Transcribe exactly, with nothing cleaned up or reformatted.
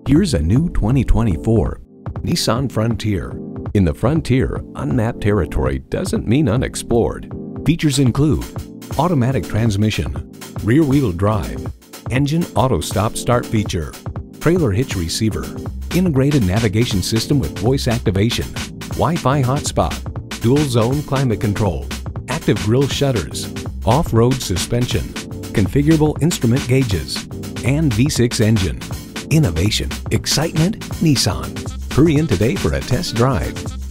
Here's a new twenty twenty-four Nissan Frontier. In the Frontier, unmapped territory doesn't mean unexplored. Features include automatic transmission, rear-wheel drive, engine auto stop-start feature, trailer hitch receiver, integrated navigation system with voice activation, Wi-Fi hotspot, dual-zone climate control, active grille shutters, off-road suspension, configurable instrument gauges, and V six engine. Innovation, excitement, Nissan. Hurry in today for a test drive.